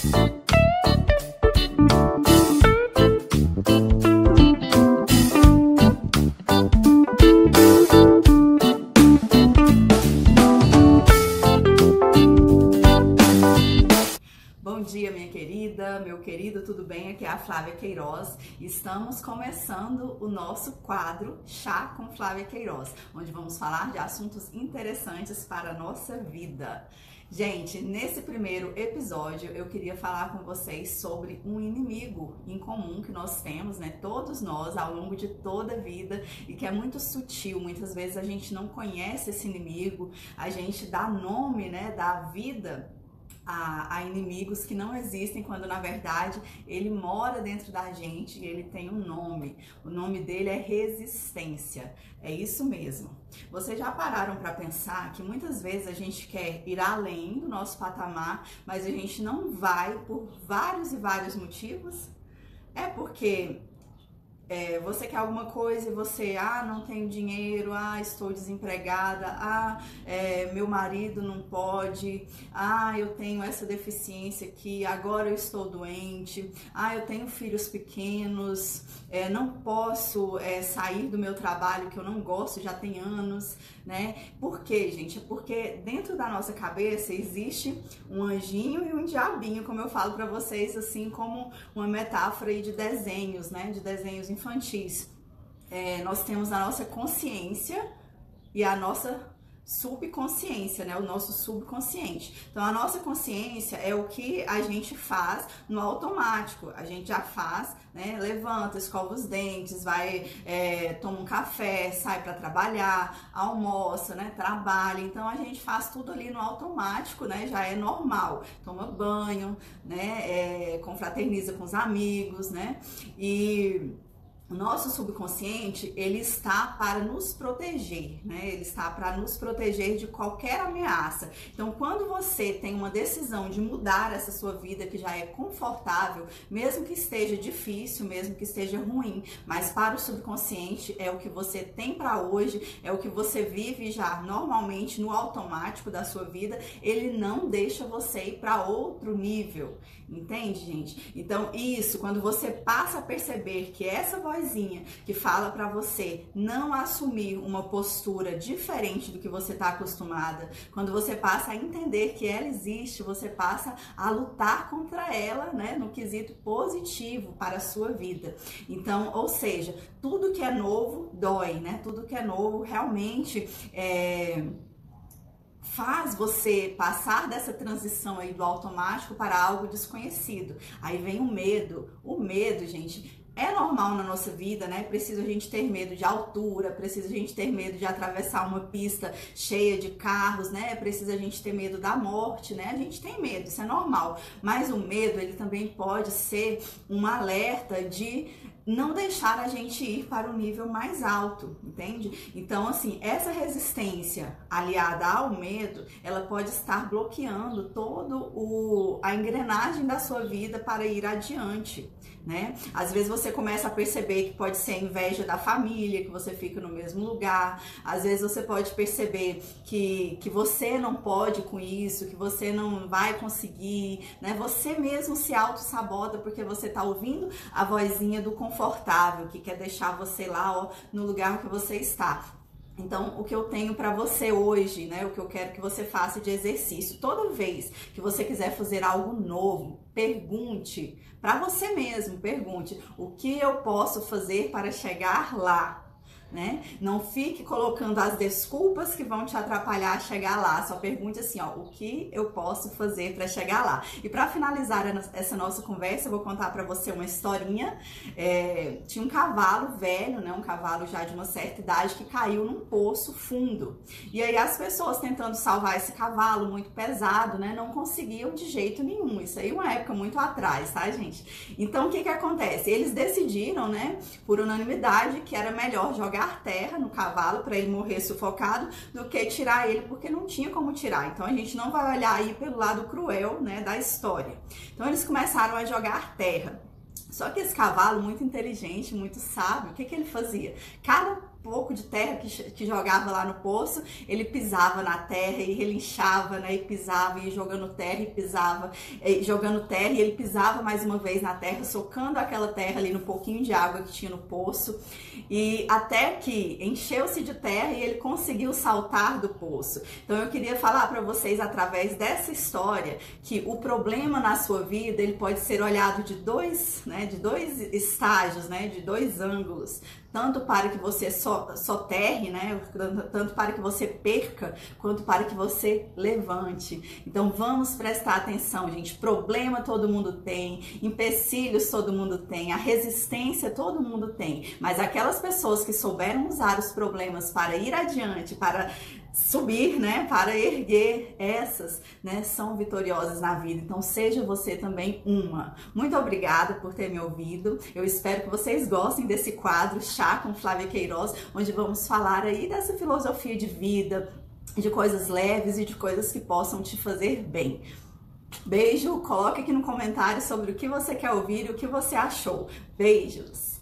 Bom dia, minha querida, meu querido, tudo bem? Aqui é a Flávia Queiroz. Estamos começando o nosso quadro Chá com Flávia Queiroz, onde vamos falar de assuntos interessantes para a nossa vida. Gente, nesse primeiro episódio eu queria falar com vocês sobre um inimigo em comum que nós temos, né? Todos nós, ao longo de toda a vida, e que é muito sutil. Muitas vezes a gente não conhece esse inimigo, a gente dá nome, né, da vida a inimigos que não existem, quando na verdade ele mora dentro da gente e ele tem um nome. O nome dele é resistência. É isso mesmo. Vocês já pararam para pensar que muitas vezes a gente quer ir além do nosso patamar, mas a gente não vai por vários e vários motivos? É porque você quer alguma coisa e você, não tenho dinheiro, estou desempregada, meu marido não pode, eu tenho essa deficiência aqui, agora eu estou doente, eu tenho filhos pequenos, não posso sair do meu trabalho que eu não gosto, já tem anos, né? Por quê, gente? É porque dentro da nossa cabeça existe um anjinho e um diabinho, como eu falo para vocês, assim como uma metáfora aí de desenhos, né? De desenhos infantis. Nós temos a nossa consciência e a nossa subconsciência, né? O nosso subconsciente. Então, a nossa consciência é o que a gente faz no automático. A gente já faz, né? Levanta, escova os dentes, vai, toma um café, sai para trabalhar, almoça, né? Trabalha. Então, a gente faz tudo ali no automático, né? Já é normal. Toma banho, né? Confraterniza com os amigos, né? E o nosso subconsciente, ele está para nos proteger, né? Ele está para nos proteger de qualquer ameaça. Então, quando você tem uma decisão de mudar essa sua vida que já é confortável, mesmo que esteja difícil, mesmo que esteja ruim, mas para o subconsciente é o que você tem para hoje, é o que você vive já normalmente no automático da sua vida, ele não deixa você ir para outro nível. Entende, gente? Então, isso, quando você passa a perceber que essa vozinha que fala pra você não assumir uma postura diferente do que você tá acostumada, quando você passa a entender que ela existe, você passa a lutar contra ela, né, no quesito positivo para a sua vida. Então, ou seja, tudo que é novo dói, né? Tudo que é novo realmente faz você passar dessa transição aí do automático para algo desconhecido. Aí vem o medo. O medo, gente, é normal na nossa vida, né? Precisa a gente ter medo de altura, precisa a gente ter medo de atravessar uma pista cheia de carros, né? Precisa a gente ter medo da morte, né? A gente tem medo, isso é normal. Mas o medo, ele também pode ser um alerta de não deixar a gente ir para um nível mais alto, entende? Então, assim, essa resistência aliada ao medo, ela pode estar bloqueando a engrenagem da sua vida para ir adiante, né? Às vezes você começa a perceber que pode ser a inveja da família, que você fica no mesmo lugar. Às vezes você pode perceber que você não pode com isso, que você não vai conseguir, né? Você mesmo se auto-sabota porque você tá ouvindo a vozinha do confortável, que quer deixar você lá, no lugar que você está. Então, o que eu tenho para você hoje, né, o que eu quero que você faça de exercício, toda vez que você quiser fazer algo novo, pergunte para você mesmo, pergunte o que eu posso fazer para chegar lá, né? Não fique colocando as desculpas que vão te atrapalhar a chegar lá. Só pergunte assim, o que eu posso fazer para chegar lá? E para finalizar essa nossa conversa, eu vou contar para você uma historinha. Tinha um cavalo velho, né? Um cavalo já de uma certa idade que caiu num poço fundo. E aí as pessoas tentando salvar esse cavalo muito pesado, né? Não conseguiam de jeito nenhum. Isso aí uma época muito atrás, tá, gente? Então o que acontece? Eles decidiram, né? Por unanimidade, que era melhor jogar terra no cavalo para ele morrer sufocado do que tirar ele, porque não tinha como tirar. Então a gente não vai olhar aí pelo lado cruel, né, da história. Então eles começaram a jogar terra. Só que esse cavalo, muito inteligente, muito sábio, o que ele fazia? Cada pouco de terra que jogava lá no poço, ele pisava na terra e relinchava, né? E pisava, e jogando terra, e pisava, e jogando terra, e ele pisava mais uma vez na terra, socando aquela terra ali no pouquinho de água que tinha no poço, e até que encheu-se de terra e ele conseguiu saltar do poço. Então eu queria falar para vocês, através dessa história, que o problema na sua vida, ele pode ser olhado de dois estágios, né? De dois ângulos. Tanto para que você soterre, né? Tanto para que você perca, quanto para que você levante. Então vamos prestar atenção, gente. Problema todo mundo tem, empecilhos todo mundo tem, a resistência todo mundo tem. Mas aquelas pessoas que souberam usar os problemas para ir adiante, para subir, né, para erguer, essas, né, são vitoriosas na vida. Então seja você também uma. Muito obrigada por ter me ouvido. Eu espero que vocês gostem desse quadro Chá com Flávia Queiroz, onde vamos falar aí dessa filosofia de vida, de coisas leves e de coisas que possam te fazer bem. Beijo, coloque aqui no comentário sobre o que você quer ouvir e o que você achou. Beijos!